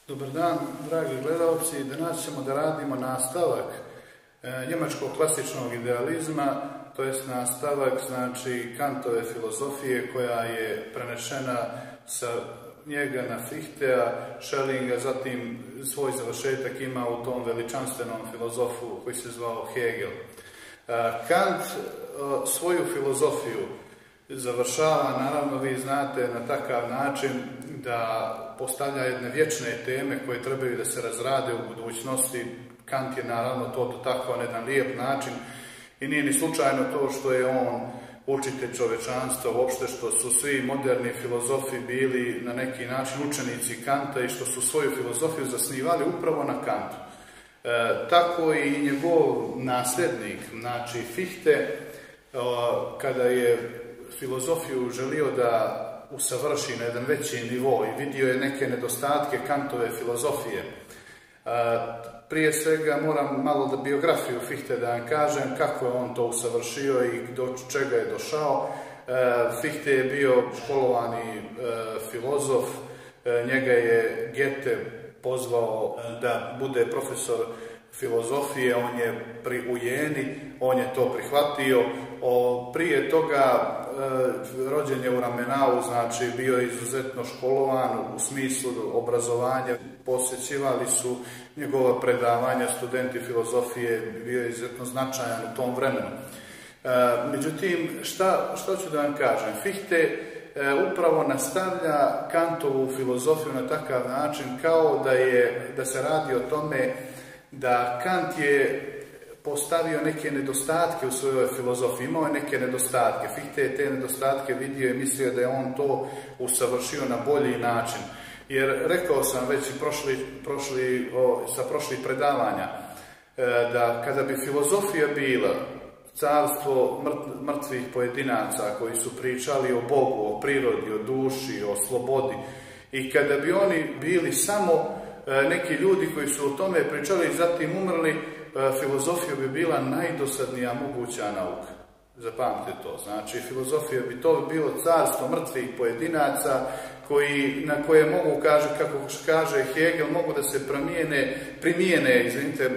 Dobar dan, dragi gledalci. Danas ćemo da radimo nastavak njemačkog klasičnog idealizma, to jest nastavak Kantove filozofije koja je prenešena sa njega na Fichtea, Schellinga, zatim svoj završetak ima u tom veličanstvenom filozofu koji se zvao Hegel. Kant svoju filozofiju završava, naravno vi znate, na takav način da postavlja jedne vječne teme koje trebaju da se razrade u budućnosti. Kant je naravno to dotakao na jedan lijep način i nije ni slučajno to što je on učitelj čovečanstva, uopšte što su svi moderni filozofi bili na neki način učenici Kanta i što su svoju filozofiju zasnivali upravo na Kantu. Tako i njegov nasljednik, Fichte, kada je filozofiju želio da usavrši na jedan veći nivo i vidio je neke nedostatke Kantove filozofije. Prije svega moram malo da biografiju Fichte da vam kažem kako je on to usavršio i do čega je došao. Fichte je bio školovani filozof, njega je Goethe pozvao da bude profesor filozofije, on je u Jeni, on je to prihvatio. Prije toga rođen je u Ramenau, bio je izuzetno školovan u smislu obrazovanja, posjećivali su njegova predavanja, studenti filozofije, bio je izuzetno značajan u tom vremenu. Međutim, što ću da vam kažem? Fichte upravo nastavlja Kantovu filozofiju na takav način kao da se radi o tome da Kant je postavio neke nedostatke u svojoj filozofiji, imao je neke nedostatke. Fichte je te nedostatke vidio i mislio da je on to usavršio na bolji način. Jer rekao sam već i sa prošlih predavanja da kada bi filozofija bila carstvo mrtvih pojedinaca koji su pričali o Bogu, o prirodi, o duši, o slobodi, i kada bi oni bili samo neki ljudi koji su o tome pričali i zatim umrli, filozofija bi bila najdosadnija moguća nauka. Zapamtite to. Filozofija bi to bilo carstvo mrtvih pojedinaca na koje mogu, kako kaže Hegel, mogu da se primijene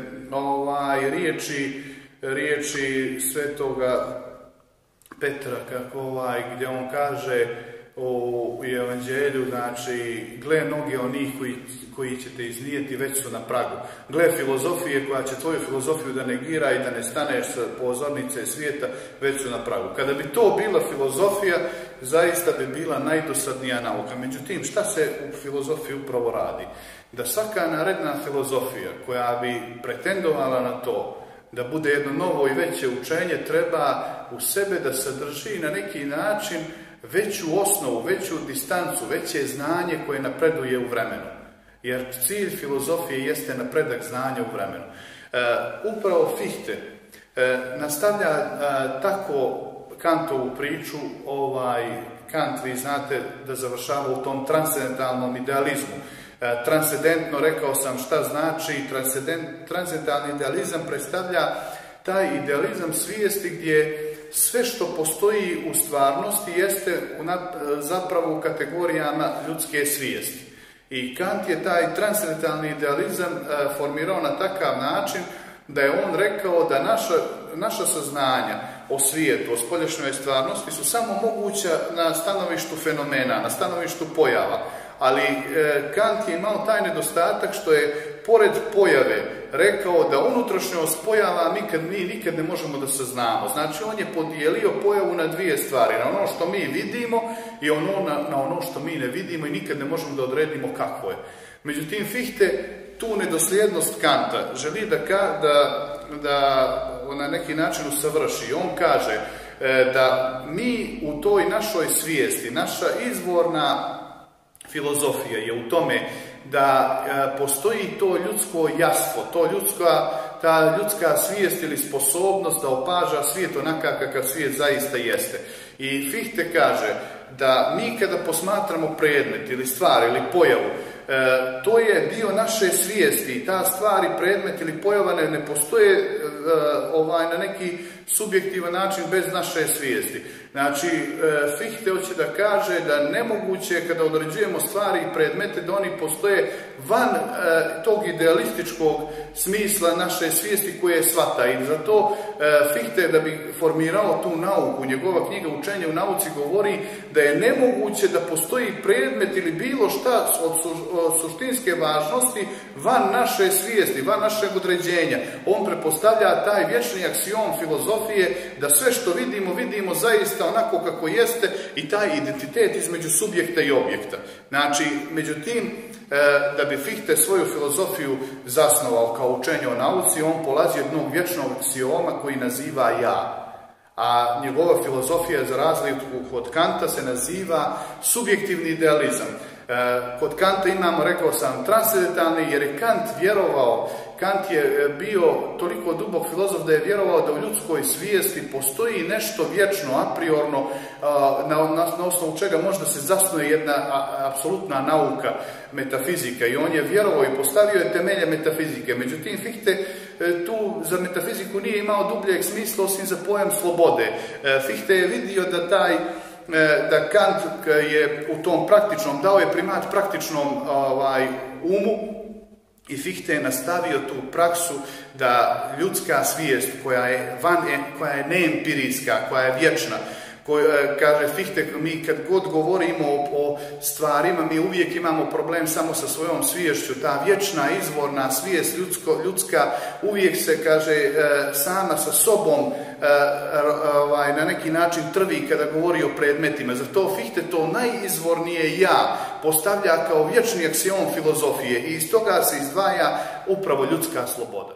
riječi svetoga Petra, gdje on kaže u Evanđelju, gle noge onih koji će te iznijeti već su na pragu. Gle filozofije koja će tvoju filozofiju da negira i da ne staneš sa pozornice svijeta, već su na pragu. Kada bi to bila filozofija, zaista bi bila najdosadnija nauka. Međutim, šta se u filozofiji upravo radi? Da svaka naredna filozofija koja bi pretendovala na to da bude jedno novo i veće učenje, treba u sebe da sadrži na neki način veću osnovu, veću distancu, veće znanje koje napreduje u vremenu. Jer cilj filozofije jeste napredak znanja u vremenu. Upravo Fichte nastavlja tako Kantovu priču. Kant, vi znate da završava u tom transcendentalnom idealizmu. Transcendentno, rekao sam šta znači. Transcendentalni idealizam predstavlja taj idealizam svijesti gdje sve što postoji u stvarnosti jeste zapravo u kategorijama ljudske svijesti. I Kant je taj transcendentalni idealizam formirao na takav način da je on rekao da naša saznanja o svijetu, o spoljašnjoj stvarnosti su samo moguća na stanovištu fenomena, na stanovištu pojava. Ali Kant je imao taj nedostatak što je pored pojave rekao da unutrašnjost pojava mi nikad ne možemo da saznamo. On je podijelio pojavu na dvije stvari, na ono što mi vidimo i na ono što mi ne vidimo i nikad ne možemo da odredimo kako je. Međutim, Fichte tu nedosljednost Kanta želi da na neki način usavrši. On kaže da mi u toj našoj svijesti, naša izvorna filozofija je u tome da postoji to ljudsko jastvo, ta ljudska svijest ili sposobnost da opaža svijet onakav kakav svijet zaista jeste. I Fichte kaže da mi kada posmatramo predmet ili stvar ili pojavu, to je dio naše svijesti i ta stvar i predmet ili pojava ne postoje na neki subjektivan način bez naše svijesti. Znači, Fichte hoće da kaže da nemoguće kada određujemo stvari i predmete da oni postoje van tog idealističkog smisla naše svijesti koje je svata. I zato Fichte, da bi formirao tu nauku, njegova knjiga Učenje u nauci govori da je nemoguće da postoji predmet ili bilo šta od suštinske važnosti van naše svijesti, van našeg određenja. On prepostavlja taj vječni aksiom filozofije da sve što vidimo, vidimo zaista onako kako jeste i taj identitet između subjekta i objekta. Znači, međutim, da bi Fichte svoju filozofiju zasnovao kao učenje o nauci, on polazi od jednog vječnog aksioma koji naziva ja. A njegova filozofija, za razliku od Kanta, se naziva subjektivni idealizam. Kod Kanta imamo, rekao sam, transcendentalni, jer je Kant vjerovao, Kant je bio toliko dubok filozof da je vjerovao da u ljudskoj svijesti postoji nešto vječno, a priorno, na osnovu čega možda se zasnuje jedna apsolutna nauka, metafizika. I on je vjerovao i postavio je temelje metafizike. Međutim, Fichte tu za metafiziku nije imao dubljeg smisla osim za pojam slobode. Fichte je vidio da Kant je u tom praktičnom, dao je primat praktičnom umu, i Fichte je nastavio tu praksu da ljudska svijest koja je neempirijska, koja je vječna, kaže Fichte, mi kad god govorimo o stvarima, mi uvijek imamo problem samo sa svojom sviješću. Ta vječna izvorna svijest ljudska uvijek se, kaže, sama sa sobom na neki način trvi kada govori o predmetima. Zato Fichte to najizvornije ja postavlja kao vječni aksiom filozofije i iz toga se izdvaja upravo ljudska sloboda.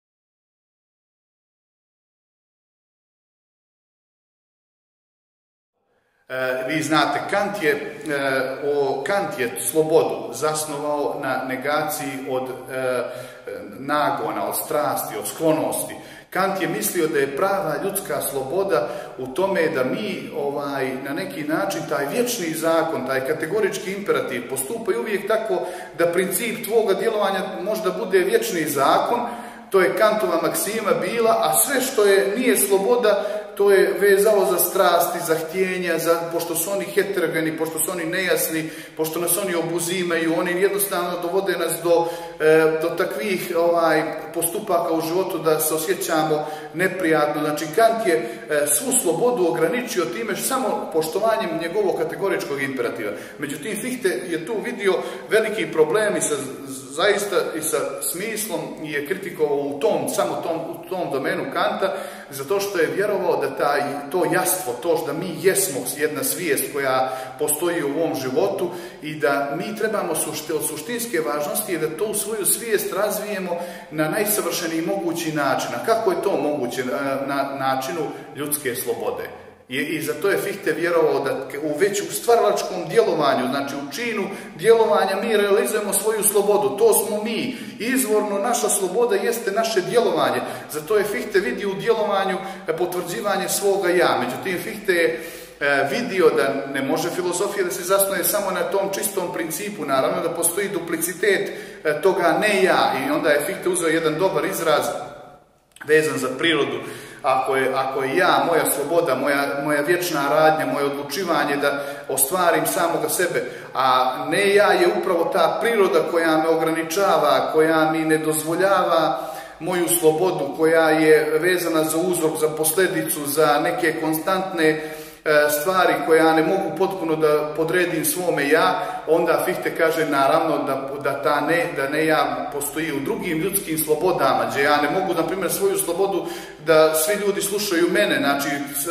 Vi znate, Kant je slobodu zasnovao na negaciji od nagona, od strasti, od sklonosti. Kant je mislio da je prava ljudska sloboda u tome da mi na neki način taj vječni zakon, taj kategorički imperativ postupaju uvijek tako da princip tvoga djelovanja možda bude vječni zakon. To je Kantova maksima bila, a sve što nije sloboda, to je vezalo za strasti, za htjenja, pošto su oni heterogeni, pošto su oni nejasni, pošto nas oni obuzimaju, oni jednostavno dovode nas do takvih postupaka u životu da se osjećamo neprijatno. Znači, Kant je svu slobodu ograničio time samo poštovanjem njegovog kategoričkog imperativa. Međutim, Fichte je tu vidio veliki problem i zaista i sa smislom je kritikovao u tom domenu Kanta, zato što je vjerovao da to jastvo, to da mi jesmo jedna svijest koja postoji u ovom životu i da mi trebamo od suštinske važnosti je da to u svoju svijest razvijemo na najsavršeniji mogući način. A kako je to moguće? Na načinu ljudske slobode. I zato je Fichte vjerovao da već u stvaralačkom djelovanju, znači u činu djelovanja, mi realizujemo svoju slobodu. To smo mi. Izvorno naša sloboda jeste naše djelovanje. Zato je Fichte vidio u djelovanju potvrđivanje svoga ja. Međutim, Fichte je vidio da ne može filozofija da se zasnuje samo na tom čistom principu. Naravno da postoji duplicitet toga ne ja. I onda je Fichte uzeo jedan dobar izraz vezan za prirodu. Ako je ja, moja sloboda, moja vječna radnja, moje odlučivanje da ostvarim samoga sebe, a ne ja je upravo ta priroda koja me ograničava, koja mi ne dozvoljava moju slobodu, koja je vezana za uzrok, za posljedicu, za neke konstantne stvari koje ja ne mogu potpuno da podredim svome ja, onda Fichte kaže naravno da ne ja postoji u drugim ljudskim slobodama, gdje ja ne mogu, na primjer, svoju slobodu da svi ljudi slušaju mene, znači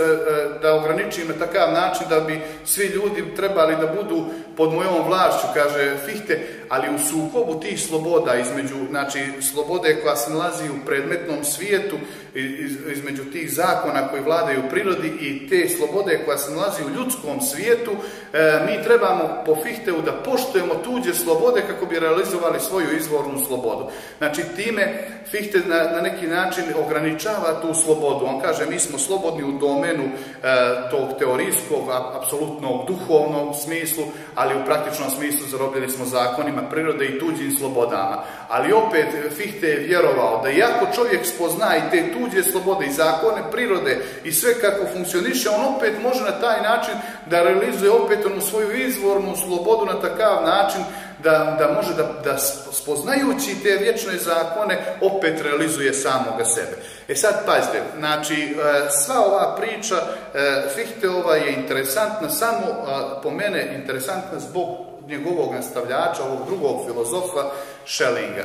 da ograničim na takav način da bi svi ljudi trebali da budu pod mojom vlašću, kaže Fichte, ali u sukobu tih sloboda između, znači slobode koja se nalazi u predmetnom svijetu, između tih zakona koji vladaju u prirodi i te slobode koja se nalazi u ljudskom svijetu, mi trebamo po Fichteu da poštujemo tuđe slobode kako bi realizovali svoju izvornu slobodu. Znači, time Fichte na neki način ograničava tu slobodu. On kaže, mi smo slobodni u domenu tog teorijskog, apsolutnog duhovnog smislu, ali u praktičnom smislu zarobljeni smo zakonima prirode i tuđim slobodama. Ali opet Fichte je vjerovao da iako čovjek spozna i te tuđe slobode i zakone prirode i sve kako funkcioniše, on opet može na taj način da realizuje opet onu svoju izvornu slobodu na takav način da može da spoznajući te vječne zakone opet realizuje samoga sebe. Sad pazite, znači sva ova priča Fichteova je interesantna, samo po mene interesantna zbog njegovog nastavljača, ovog drugog filozofa Schellinga.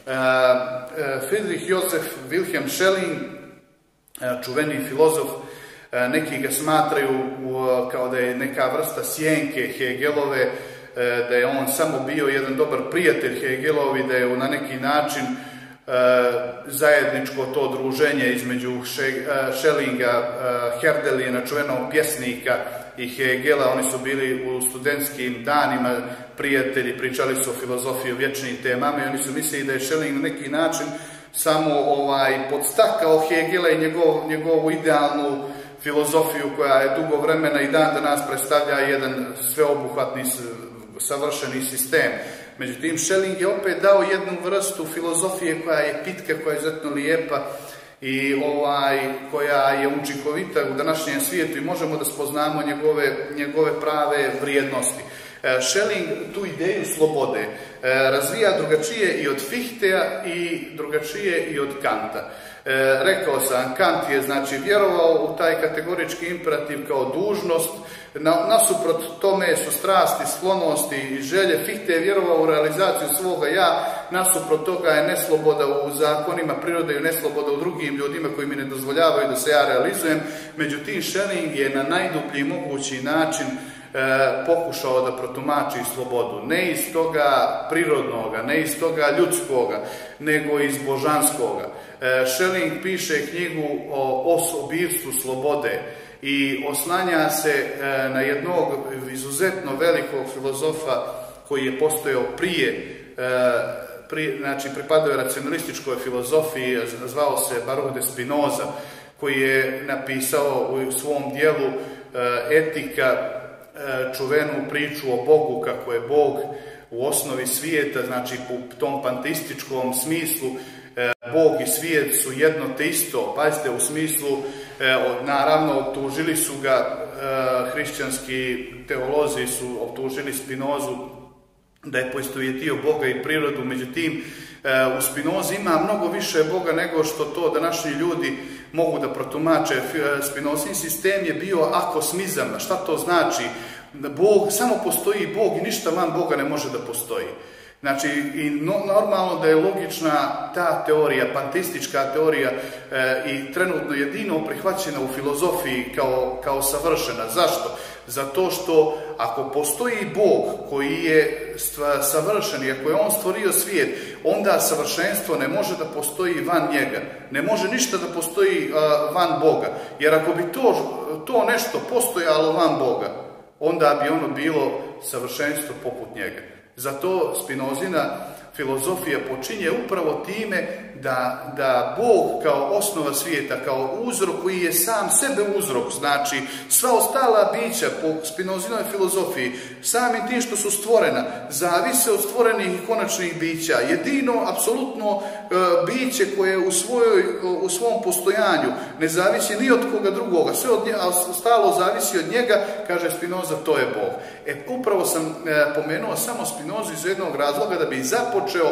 Friedrich Joseph Wilhelm Schelling, čuveni filozof, neki ga smatraju kao da je neka vrsta sjenke Hegelove, da je on samo bio jedan dobar prijatelj Hegelovi, da je na neki način zajedničko to druženje između Schellinga, Herdeljena, čuvenog pjesnika, i Hegela. Oni su bili u studentskim danima prijatelji, pričali su o filozofiji, o vječnim temama i oni su mislili da je Schelling na neki način samo podstakao Hegela i njegovu idealnu filozofiju koja je dugo vremena i dan danas predstavlja jedan sveobuhvatni, savršeni sistem. Međutim, Schelling je opet dao jednu vrstu filozofije koja je pitka, koja je izuzetno lijepa i koja je učinkovita u današnjem svijetu i možemo da spoznamo njegove prave vrijednosti. Schelling tu ideju slobode razvija drugačije i od Fichteja i drugačije i od Kanta. Rekao sam, Kant je znači vjerovao u taj kategorički imperativ kao dužnost, nasuprot tome su strasti, sklonosti i želje. Fichte je vjerovao u realizaciju svoga ja, nasuprot toga je nesloboda u zakonima prirode i nesloboda u drugim ljudima koji mi ne dozvoljavaju da se ja realizujem. Međutim, Schelling je na najdublji mogući način pokušao da protumači slobodu, ne iz toga prirodnoga, ne iz toga ljudskoga, nego iz božanskoga. Schelling piše knjigu o osobistvu slobode i oslanja se na jednog izuzetno velikog filozofa koji je postojao znači pripadao je racionalističkoj filozofiji, zvao se Baruch de Spinoza, koji je napisao u svom dijelu Etika čuvenu priču o Bogu, kako je Bog u osnovi svijeta, znači u tom panteističkom smislu Bog i svijet su jedno te isto. Pazite, u smislu, naravno, optužili su ga hrišćanski teolozi, su optužili Spinozu da je poistovjetio Boga i prirodu, međutim, u Spinozi ima mnogo više Boga nego što to današnji ljudi mogu da protumače. Spinozin sistem je bio akosmizam. Šta to znači? Bog, samo postoji Bog i ništa van Boga ne može da postoji. Znači, i normalno da je logična ta teorija, panteistička teorija i trenutno jedino prihvaćena u filozofiji kao savršena. Zašto? Zato što ako postoji Bog koji je savršen i ako je On stvorio svijet, onda savršenstvo ne može da postoji van njega. Ne može ništa da postoji van Boga. Jer ako bi to nešto postojalo van Boga, onda bi ono bilo savršenstvo poput njega. Zato Spinozina filozofija počinje upravo time da Bog kao osnova svijeta, kao uzrok koji je sam sebe uzrok, znači sva ostala bića po Spinozinoj filozofiji, samim tim što su stvorena, zavise od stvorenih i konačnih bića. Jedino, apsolutno biće koje u svom postojanju ne zavisi ni od koga drugoga, sve od njega, ostalo zavisi od njega, kaže Spinoza, to je Bog. Upravo sam pomenuo samo Spinozu iz jednog razloga da bi započeo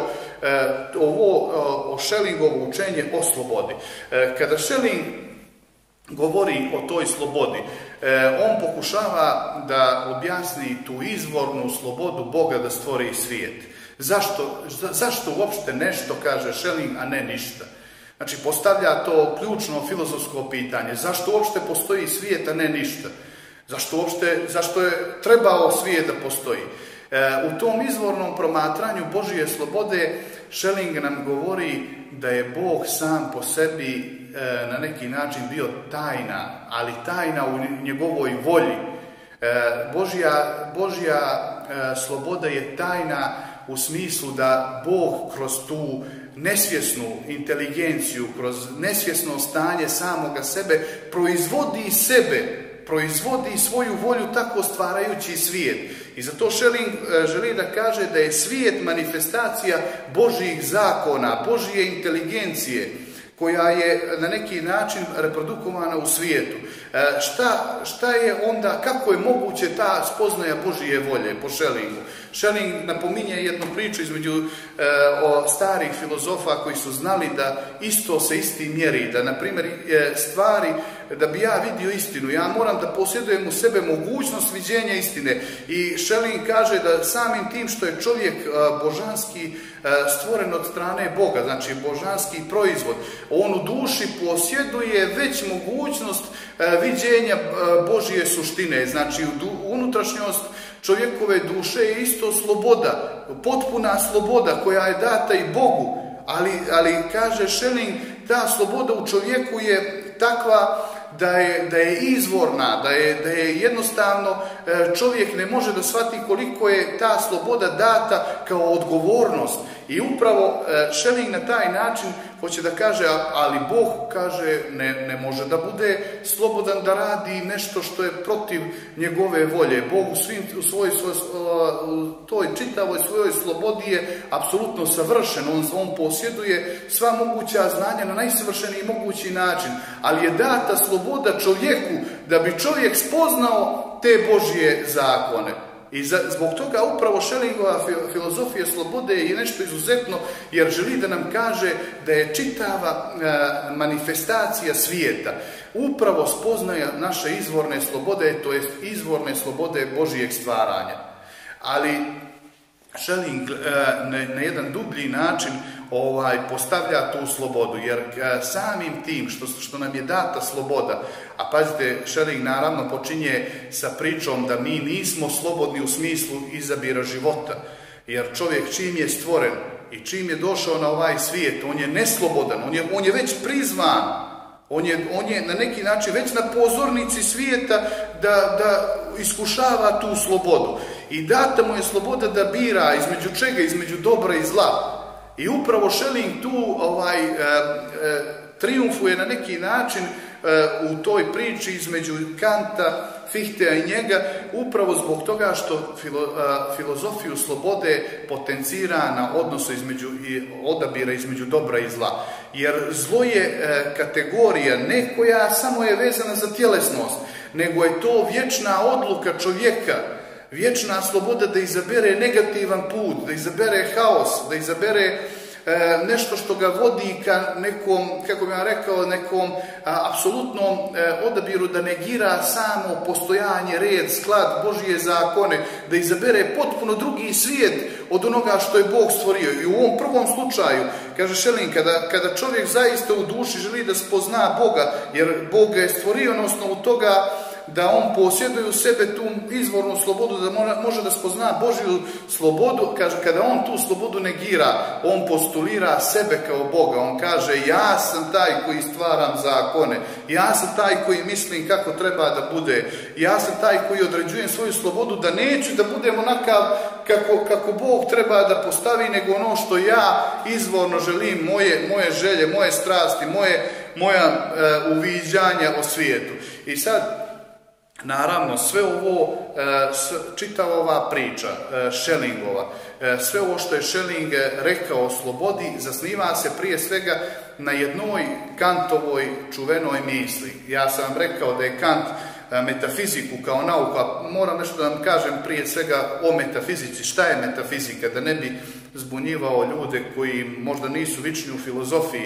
ovo Schellingovo učenje o slobodi. Kada Schelling govori o toj slobodi, on pokušava da objasni tu izvornu slobodu Boga da stvori svijet. Zašto uopšte nešto, kaže Schelling, a ne ništa? Znači, postavlja to ključno filozofsko pitanje. Zašto uopšte postoji svijet, a ne ništa? Zašto je trebao svijet da postoji? U tom izvornom promatranju Božije slobode Schelling nam govori da je Bog sam po sebi na neki način bio tajna, ali tajna u njegovoj volji. Božja sloboda je tajna u smislu da Bog kroz tu nesvjesnu inteligenciju, kroz nesvjesno stanje samoga sebe, proizvodi svoju volju tako stvarajući svijet. I zato želi da kaže da je svijet manifestacija Božjih zakona, Božje inteligencije, koja je na neki način reprodukovana u svijetu. Šta je onda, kako je moguće ta spoznaja Božje volje po Schellingu? Schelling napominje jednu priču između starih filozofa koji su znali da isto se isti mjeri, da na primjer stvari, da bi ja vidio istinu, ja moram da posjedujem u sebe mogućnost viđenja istine. I Schelling kaže da samim tim što je čovjek božanski stvoren od strane Boga, znači božanski proizvod, on u duši posjeduje već mogućnost viđenja Božje suštine, znači unutrašnjost čovjekove duše je isto sloboda, potpuna sloboda koja je data i Bogu, ali kaže Schelling, ta sloboda u čovjeku je takva da je izvorna, da je jednostavno čovjek ne može da shvati koliko je ta sloboda data kao odgovornost. I upravo Schelling na taj način hoće da kaže, ali Bog kaže ne može da bude slobodan da radi nešto što je protiv njegove volje. Bog u toj čitavoj svojoj slobodi je apsolutno savršen. On posjeduje sva moguća znanja na najsavršeniji mogući način, ali je data sloboda čovjeku da bi čovjek spoznao te Božje zakone. I zbog toga upravo Schellingova filozofija slobode je nešto izuzetno, jer želi da nam kaže da je čitava manifestacija svijeta upravo spoznaja naše izvorne slobode, to jest izvorne slobode Božijeg stvaranja. Ali Schelling na jedan dublji način postavlja tu slobodu, jer samim tim što nam je data sloboda, a pazite, Schelling naravno počinje sa pričom da mi nismo slobodni u smislu izabira života, jer čovjek čim je stvoren i čim je došao na ovaj svijet, on je neslobodan, on je već prizvan, on je na neki način već na pozornici svijeta da iskušava tu slobodu. I data mu je sloboda da bira između čega, između dobra i zla. I upravo Schelling tu triumfuje na neki način u toj priči između Kanta, Fichtea i njega, upravo zbog toga što filozofiju slobode potencira na odnosu odabira između dobra i zla. Jer zlo je kategorija ne koja samo je vezana za tjelesnost, nego je to vječna odluka čovjeka, vječna sloboda da izabere negativan put, da izabere haos, da izabere nešto što ga vodi ka nekom, kako bih vam rekao, nekom apsolutnom odabiru, da negira samo postojanje, red, sklad, Božje zakone, da izabere potpuno drugi svijet od onoga što je Bog stvorio. I u ovom prvom slučaju, kaže Schelling, kada čovjek zaista u duši želi da spozna Boga, jer Bog ga je stvorio na osnovu toga da on posjeduje u sebe tu izvornu slobodu, da može da spozna Božju slobodu, kaže, kada on tu slobodu negira, on postulira sebe kao Boga, on kaže, ja sam taj koji stvaram zakone, ja sam taj koji mislim kako treba da bude, ja sam taj koji određujem svoju slobodu, da neću da budem onakav kako Bog treba da postavi, nego ono što ja izvorno želim, moje želje, moje strasti, moja uviđanja o svijetu. I sad, naravno, sve ovo, čitava ova priča Schellingova, sve ovo što je Schelling rekao o slobodi, zasniva se prije svega na jednoj Kantovoj čuvenoj misli. Ja sam vam rekao da je Kant metafiziku kao nauku, a moram nešto da vam kažem prije svega o metafizici. Šta je metafizika? Da ne bi zbunjivao ljude koji možda nisu vični u filozofiji.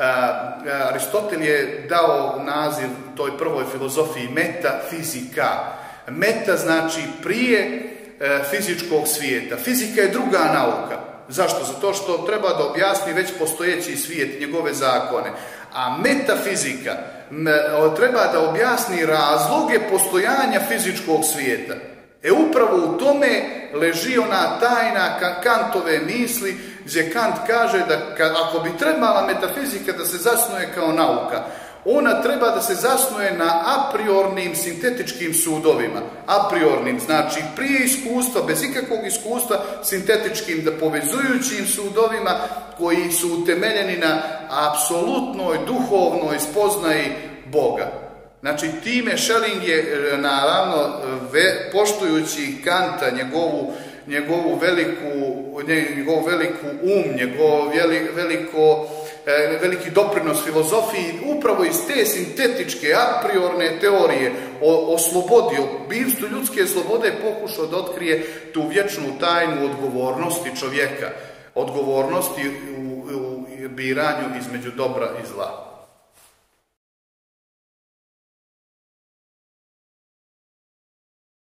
Aristotel je dao naziv toj prvoj filozofiji metafizika. Meta znači prije fizičkog svijeta. Fizika je druga nauka. Zašto? Zato što treba da objasni već postojeći svijet, njegove zakone. A metafizika treba da objasni razloge postojanja fizičkog svijeta. Upravo u tome leži ona tajna Kantove misli, gdje Kant kaže da ako bi trebala metafizika da se zasnuje kao nauka, Ona treba da se zasnuje na a priornim sintetičkim sudovima. A priornim, znači prije iskustva, bez ikakvog iskustva, sintetičkim, da povezujućim sudovima koji su utemeljeni na apsolutnoj duhovnoj spoznaji Boga. Znači, time Schelling je, naravno, poštujući Kanta, njegovu veliku veliki doprinos filozofiji, upravo iz te sintetičke, a priorne teorije o slobodi, o bivstvu ljudske slobode, pokušao da otkrije tu vječnu tajnu odgovornosti čovjeka, odgovornosti u biranju između dobra i zla.